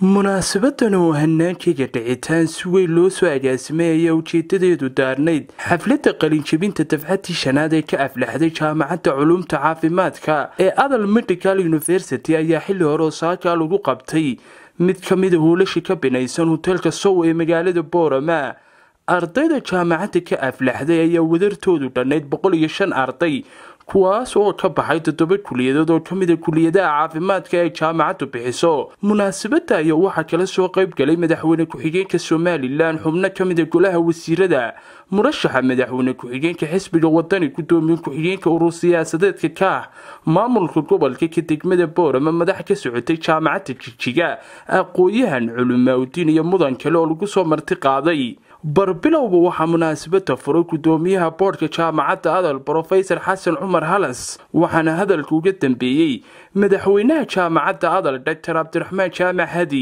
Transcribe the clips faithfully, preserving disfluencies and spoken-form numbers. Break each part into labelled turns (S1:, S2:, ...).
S1: munaasabadan oo hanaankiga dhicitaan si weyn loo soo agaasimay ayaa ujeedadeedu daarnayd xafladda qalinjabinta dafcadii shanaad ee ka aflaxday jaamacadda culuumta caafimaadka ee Adal Medical University ayaa xilli hore oo saaka lagu qabtay mid ka mid ah hoolasha ka binaysan hotelka Sow ee magaalada Boorama. ardayda jaamacadda ka aflaxday ayaa wadartoodu dhannayd boqol iyo shan arday kuwaas oo ka baxay toddoba kuliyadood oo kamid ah kuliyadaha caafimaadka ee jaamacaddu bixiso. munaasabada ayaa waxaa kala soo qayb galay madaxweyne ku-xigeenka Somaliland, xubno kamid ah golaha wasiirada, murashaxa madaxweyne ku-xigeenka xisbiga wadani, gudoomiye ku-xigeenka urur siyaasadeedka ka ah maamulka gobolka ka degmada Boorama, madax ka socotay jaamacadda Jigjiga, aqoon-yahan, culumaadiin iyo mudan kale oo lagu soo marti qaaday. barbilowba waxaa munaasabada furay gudoomiyaha boorka jaamacadda Adal Professor Xasan Cumar Halas, waxaana hadalka uga dambeeyay madaxweynaha jaamacadda Adal Doctor Cabdiraxmaan Jaamac Hadi.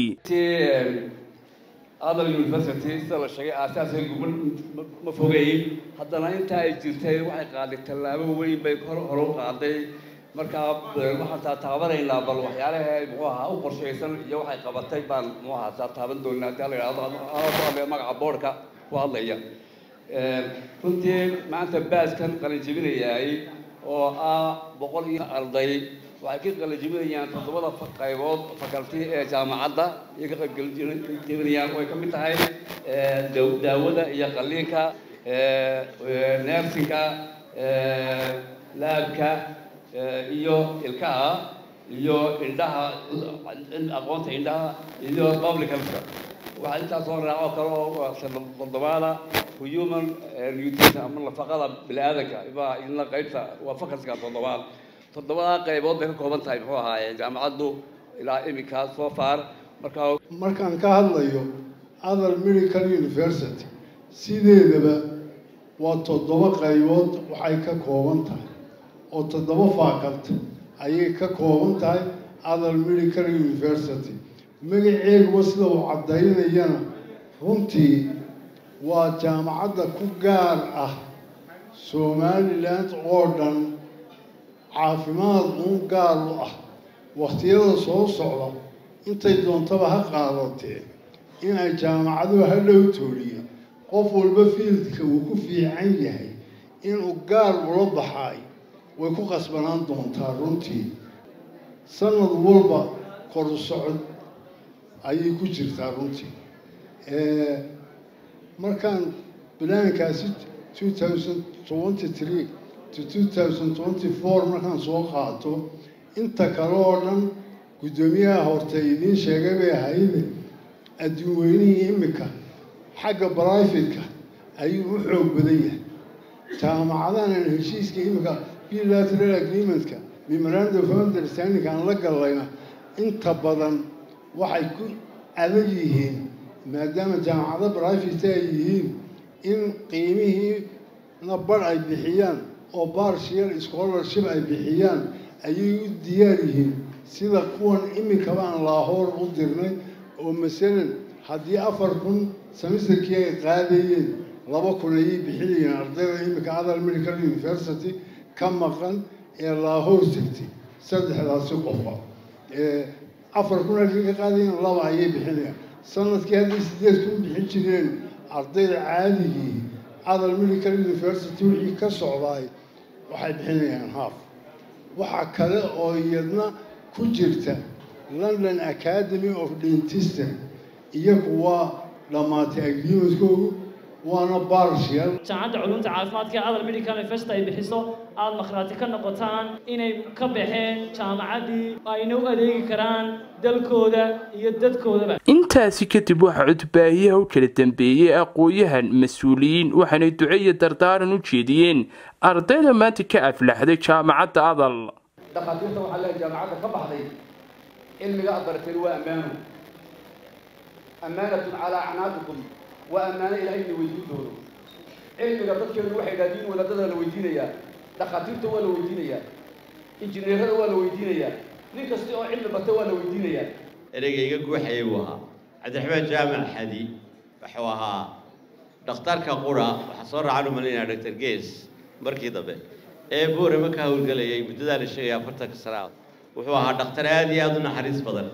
S2: Adal University sala shaqay aasaaska gobol ma fogeey haddana inta ay jirtay waxay qaaday tallaabo weyn bay hor u qaaday. marka waxaan taabanayna bal waxyaalaha muxuu ahaa u qorsheysan iyo waxay qabatay baan muxuu ahaa taaban doonaa hadii la yiraahdo magaca boorka ku hadlaya. runtii maanta baaskan qalin jabinayay oo ah boqol iyo arday waxay ka qalin jabinayaan toddobada qaybood faculty ee jaamacadda iyaga ka qalin jabinayaan oo ay ka mid tahay daawada iyo qalliinka, nursingka, laabka iyo ilkaha iyo indhaha aqoonta indhaha iyo public health. waxa inta soo raaco kale oo toddobaada human nutrition ama nafaqada bini'aadamka iba in la qaybta waa fakalka toddobaad toddobaad qaybood bay ka kooban tahay muxuu ahaa jaamacaddu ilaa imika soo far. marka
S3: markaan ka hadlayo Adal Medical University sideedaba waa toddoba qaybood waxay ka kooban tahay oo toddoba faculty ayay ka kooban tahay Adal Medical University. magaceedu sida uu cadeynayana runtii waa jaamacadda ku gaar ah Somaliland oo dhan, caafimaad uu gaar u ah. waqtiyada soo socda intay doontaba ha qaadatee in ay jaamacadu hadhow tooliye qof walba fiildka uu ku fiican yahay inuu gaar ula baxay way ku qasbanaan doontaa. runtii sanad walba kor u socod ayay ku jirtaa. runtii markaan banaankaasi two thousand twenty-three to two thousand twenty-four markaan soo qaato inta kale oo dhan gudoomiyaha horta idiin sheegay bay ahayd adduun weynihii imika xagga private-ka ayuu u xoog badan yahay. jaamacadahan heshiiska imika bilateral agreement-ka memorandum of understanding aan la galayna inta badan waxay ku adag yihiin maadaama jaamacado private ay yihiin in qiimihii na bar ay bixiyaan oo partial scholarship ay bixiyaan ayay u diyaar yihiin sida kuwan imika baan Lahore u dirnay oo masalan haddii afar kun semesterkii ay qaadayeen laba kun ay bixiyeen ardayda imika Adal Medical University ka maqan ee Lahore tagtay saddexdaas qof ee afar kun ay ka qaadayeen laba ayay bixinayaan. sanadkii hadii sideed kun bixin jireen ardayda caadigii Adal Medical University wixii ka socday waxay bixinayaan half. waxa kale oo iyadna ku jirta London Academy of Dentistry iyagu waa dhamaatay agreement-koodu waana partial.
S4: jaamacadda culuumta caafimaadka Adal Medical University ay bixiso aad makhraati ka noqotaan inay ka baxeen jaamacaddii ayna u adeegi karaan dalkooda iyo dadkoodaba.
S1: intaasi kadib waxaa codbaahiyaha u kala dambeeyay aqoon-yahan, mas-uuliyiin, waxaanay duco iyo dardaaran u jeediyeen ardayda maanta ka aflaxday jaamacadda Adal.
S2: dhaqaatiirta waxaa la jaamacadda ka baxday cilmiga aad barateen waa ammaano ammaanatun calaa acnaaqikum waa ammaano ilaahay la weydiin doono. cilmiga dadkeenu waxay yidhahdeen wadaadada la weydiinayaa, dhaqaatiirta waa la weydiinayaa, injineerada waa la weydiinayaa, nin kasta oo cilmi barta waa la weydiinayaa.
S5: ereyga guuxay uu ahaa Cabdiraxmaan Jaamac Hadi wuxuu ahaa dhakhtarka qura waxa soo raacay Malinaa Doctor Gees markii dambe ee Boorama ka hawlgalayay muddada la sheegay afartan sano. wuxuu ahaa dhakhtar aad iyo aad u naxariis badan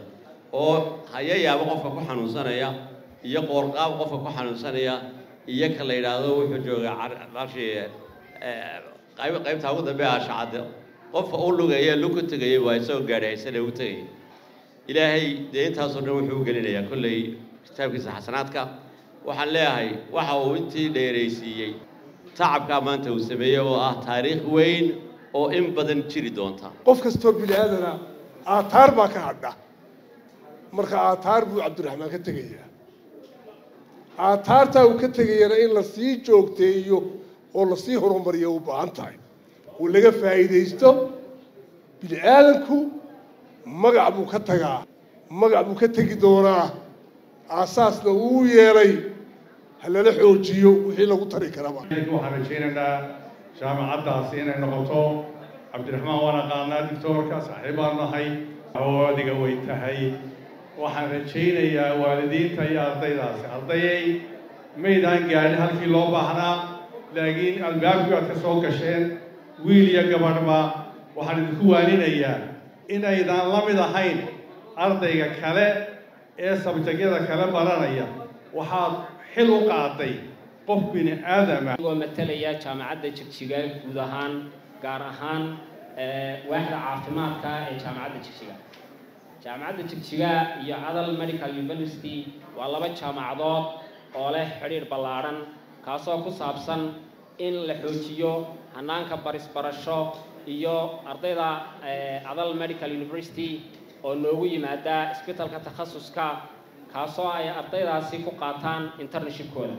S5: oo hayayaaba qofka ku xanuunsanaya iyo qoorqaab qofka ku xanuunsanaya iyo ka la yiraahdo wuxuu joogaa qarshi qayb qaybta ugu dambeeya shacada qof uu lugaya lugu tagay waa soo gaadhaysan uu tagay ilaahay deentaas oo dhan wuxuu gelinayaa kulay kitaabkiisa xasanaadka waxaan leeyahay waxa uu intii dheeraysiiyay tacabka maanta uu sameeyay oo ah taariikh weyn oo in badan jiri doonta
S6: qof kasto bilaadana aataar baa ka hadha marka aataar buu Cabdiraxmaan ka tagayaa aataarta uu ka tagayana in la sii joogteeyo oo la sii horumariyo u baahan tahay oo laga faa'iideysto bilaadku magac buu ka tagaa magac buu ka tagi doonaa aasaasna uu yeelay halala xoojiyo wixii lagu tari karaba
S7: waxaan rajaynaynaa jaamacaddaasi inay noqoto Cabdiraxmaan waana qaanaa doctorka saaxiibaan nahay awoodiga way tahay waxaan rajaynayaa waalidiinta iyo ardaydaasi ardayay maydaan gaadhin halkii loo baahnaa laakiin albaabkii aad ka soo gasheen wiil iyo gabadhba waxaan idinku waaninayaa inaydaan la mid ahayn ardayga kale ee sabjagyada kale baranaya waxaad xil u qaaday qof bini aadama
S8: oo matalaya jaamacadda Jigjiga guud ahaan gaar ahaan waaxda caafimaadka ee jaamacadda Jigjiga jaamacadda Jigjiga iyo Adal Medical University waa laba jaamacadood oo leh xiriir ballaaran kaasoo ku saabsan in la xoojiyo hanaanka baris barasho iyo ardayda Adal Medical University oo noogu yimaada isbitaalka takhasuska kaasoo ay ardaydaasi ku qaataan internship-kooda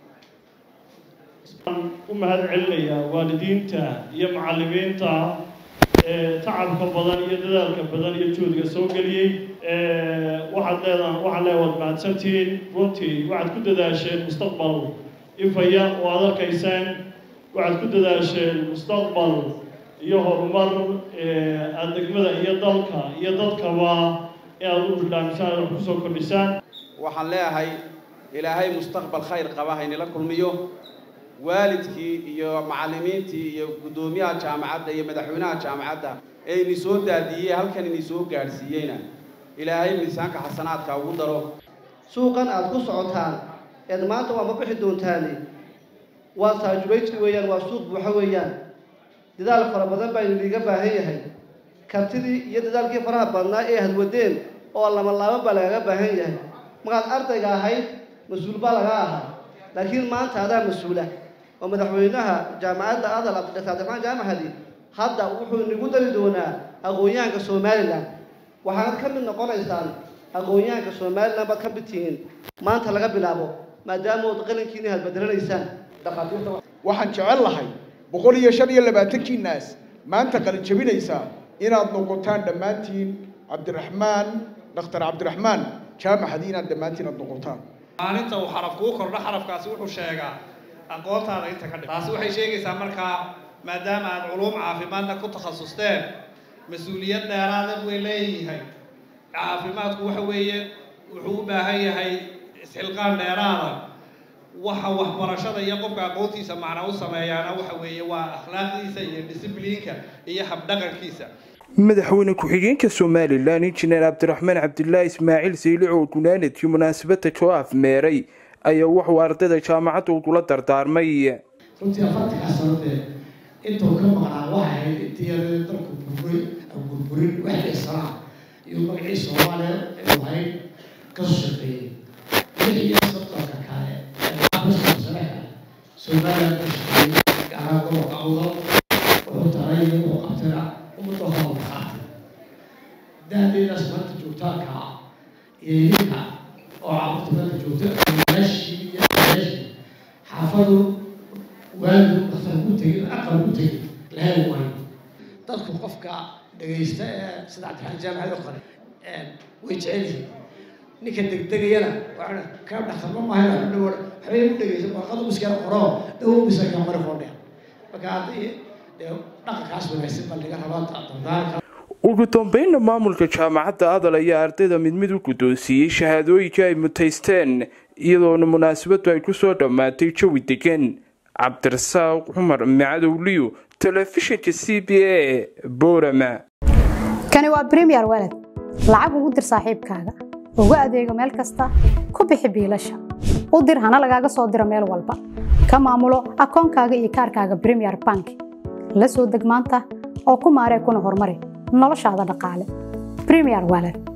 S9: u mahad celinayaa waalidiinta iyo macallimiinta ee tacabka badan iyo dadaalka badan iyo juhdiga soo galiyay ee waxaad leedahay waxa leeyahay mahadsantiin runtii waxaad ku dadaasheen mustaqbal ifaya oo aad arkaysaan waxaad ku dadaasheen mustaqbal iyo horumar ee aad degmada iyo dalka iyo dadkaba ee aad u dhamaysaan wax ku soo kordhisaan
S10: waxaan leeyahay ilaahay mustaqbal khayr qaba haynila kulmiyo waalidkii iyo macallimiintii iyo gudoomiyaha jaamacadda iyo madaxweynaha jaamacadda ee ini soo daadiyay halkan ini soo gaarsiiyayna ilaahay miisaanka xasanaadka ugu daro
S11: suuqan aad ku socotaan ee maanta waa ma bixi doontaan waa saajureyti weeyaan waa suuq buuxa weeyaan dadaal fara badan baa idinka baahan yahay kartidii iyo dadaalkii faraha badnaa ee hadwadeen oo lama laba baa laga baahan yahay markaad ardayga ahayd mas'uul baa laga ahaa laakiin maanta adaa mas'uula oo madaxweynaha jaamacadda Adal Cabdiraxmaan Jaamacadi hadda wuxuu nagu dari doonaa aqoonyahanka Soomaaliland waxaad ka mid noqonaysaan aqoonyahanka Soomaaliland baad ka bitiin maanta laga bilaabo maadaama uu qalinkiina had bedelaysaan dhaqaatiirta
S12: waxaan jecel lahay boqol iyo shan iyo labaatan naas maanta qalin jabinaysa inaad noqotaan dhamaantiin Cabdiraxmaan Dr. Cabdiraxmaan Jaamacadi inaad dhamaantiin aad noqotaan
S13: maalinta uu xarafku u kordho xarafkaasi wuxuu sheegaa aqoontaada inta ka dhig taasi waxay sheegaysaa markaa maadaama aad culuum caafimaadna ku takhasusteen mas'uuliyad dheeraad ah way leeyahay caafimaadku waxa weeye wuxuu u baahan yahay isxilqaan dheeraada waxa waxbarashada iyo qofka aqoontiisa macna u sameeyaana waxa weeye waa akhlaaqdiisa iyo discipliinka iyo habdhaqankiisa
S1: madaxweyne ku-xigeenka Soomaaliland Injineer Cabdiraxmaan Cabdullaahi Ismaaciil Siilic oo gunaanadkii munaasabadda ka afmeeray ayaa wuxuu ardayda jaamacadda ula dardaarmay
S14: runtii afartanka sanadee intuu ka maqnaa waxay ahayd intii yaree dalku burburay burburin waxdii sanaa iyo magacii Soomaaliya ee ahayd ka shaqeeyay lix iyo soddonka kale ee xabasta sanaha Soomaaliya ka shaqeeyay gaar ahaan gobolka Awdal wuxuu taray inuu qabtana ummadda hawlka daadina sababta joogtaanka iyo ninka oo caafimaadka joogta meeshii iyo meeshii xaafadu waalid qasab ku tagay aqal ku tagay lahayn way dadku qofka dhageysta ee sida Cabdiraxmaan Jaamacad oo kale ee way jecel yihiin ninka degdegayana waxaan ka dhaxalma ma hayo dhawo waxay u dhageysan warqad muskar qoro dhawo miska mar qoodhe marka hadii dhaqankaas wanaagsan bal laga rabaa dadaalka
S1: ugu dambeynna maamulka jaamacadda Adal ayaa ardayda mid mid u guddoonsiiyay shahaadooyinka ay mutaysteen iyadoona munaasabadu ay ku soo dhammaatay jawi degan Cabdirasaaq Cumar Macadowliyo telefishinka C B A Boorama
S15: kani waa Premier Wallet lacag ugu dir saaxiibkaaga ugu adeego meel kasta ku bixi biilasha u dir hana lagaaga soo diro meel walba ka maamulo akoonkaaga iyo kaarkaaga Premier Bank la soo deg maanta oo ku maaree kuna horumari noloshaada dhaqaale Premier Wallet